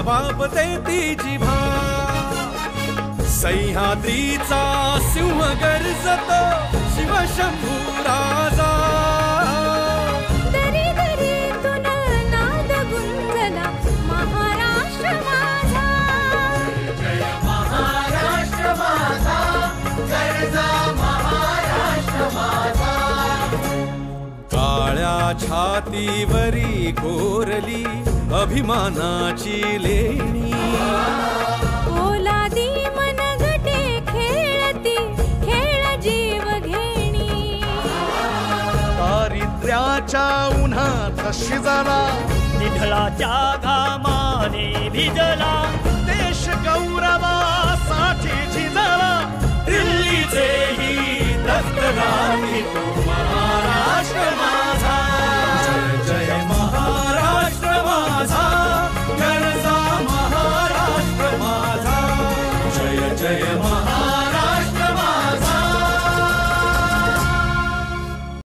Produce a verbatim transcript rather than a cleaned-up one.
वापते ती जिभा सह्याद्रीचा सिंह गर्जतो शिवशंभू राजा दरी दरीतून नाद गुंजला महाराष्ट्र माझा जय महाराष्ट्र माझा गर्जा महाराष्ट्र माझा काळ्या छातीवरी कोरली अभिमानाची लेणी ओलादी मनगटे खेळती खेळ जीव घेणी दारिद्र्याच्या उन्हात शिजला निढळाच्या घामाने भिजला देश गौरवा